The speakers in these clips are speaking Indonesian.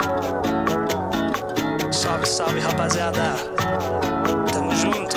Salve, salve, rapaziada. Tamo junto.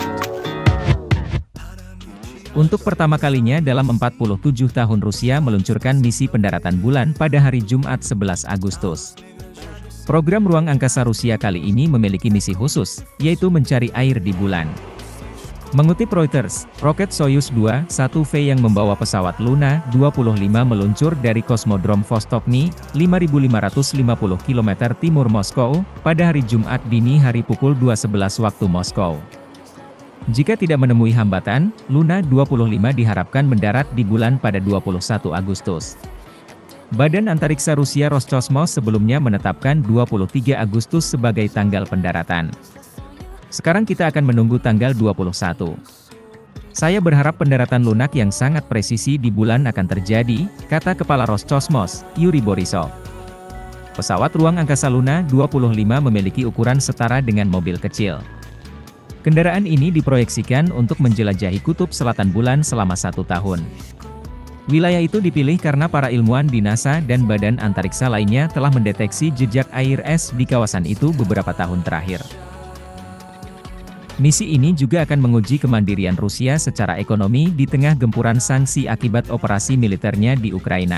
Untuk pertama kalinya dalam 47 tahun Rusia meluncurkan misi pendaratan bulan pada hari Jumat 11 Agustus. Program ruang angkasa Rusia kali ini memiliki misi khusus, yaitu mencari air di bulan. Mengutip Reuters, roket Soyuz 21V yang membawa pesawat Luna 25 meluncur dari kosmodrom Vostokny, 5.550 km timur Moskow, pada hari Jumat dini hari pukul 2.11 waktu Moskow. Jika tidak menemui hambatan, Luna 25 diharapkan mendarat di bulan pada 21 Agustus. Badan Antariksa Rusia Roscosmos sebelumnya menetapkan 23 Agustus sebagai tanggal pendaratan. Sekarang kita akan menunggu tanggal 21. Saya berharap pendaratan lunak yang sangat presisi di bulan akan terjadi, kata Kepala Roscosmos, Yuri Borisov. Pesawat ruang angkasa Luna 25 memiliki ukuran setara dengan mobil kecil. Kendaraan ini diproyeksikan untuk menjelajahi kutub selatan bulan selama 1 tahun. Wilayah itu dipilih karena para ilmuwan di NASA dan Badan Antariksa lainnya telah mendeteksi jejak air es di kawasan itu beberapa tahun terakhir. Misi ini juga akan menguji kemandirian Rusia secara ekonomi di tengah gempuran sanksi akibat operasi militernya di Ukraina.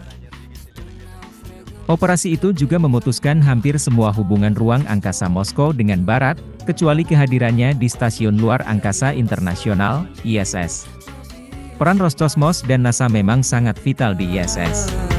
Operasi itu juga memutuskan hampir semua hubungan ruang angkasa Moskow dengan Barat, kecuali kehadirannya di Stasiun Luar Angkasa Internasional, ISS. Peran Roscosmos dan NASA memang sangat vital di ISS.